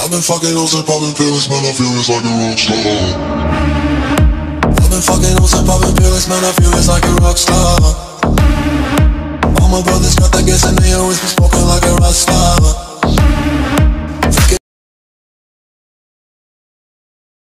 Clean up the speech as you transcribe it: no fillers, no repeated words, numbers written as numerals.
I've been fucking hoes and popping pills, man, I feel it's like a rock star. I've been fucking hoes and popping pills, man, I feel it's like a rock star. All my brothers got that gas and they always been smoking